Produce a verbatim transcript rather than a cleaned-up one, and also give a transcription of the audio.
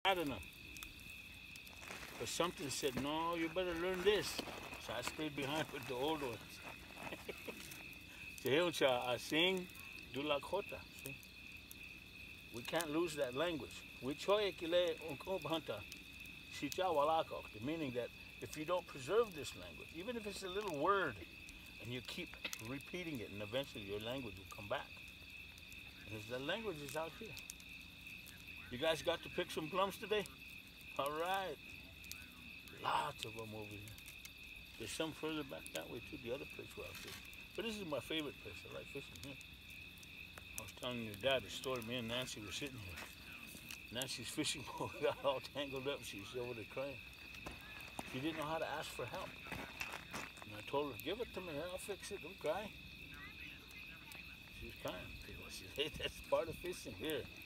I don't know. But something said, no, you better learn this. So I stayed behind with the old ones. I sing, do la kota. See? We can't lose that language. We choye kile unkobhanta. The meaning that if you don't preserve this language, even if it's a little word, and you keep repeating it, and eventually your language will come back. Because the language is out here. You guys got to pick some plums today? All right. Lots of them over here. There's some further back that way too, the other place where I fish. But this is my favorite place. I like fishing here. I was telling your dad the story. Me and Nancy were sitting here. Nancy's fishing pole got all tangled up. She was over there crying. She didn't know how to ask for help. And I told her, give it to me. I'll fix it. Don't cry. She was crying. She said, hey, that's part of fishing here.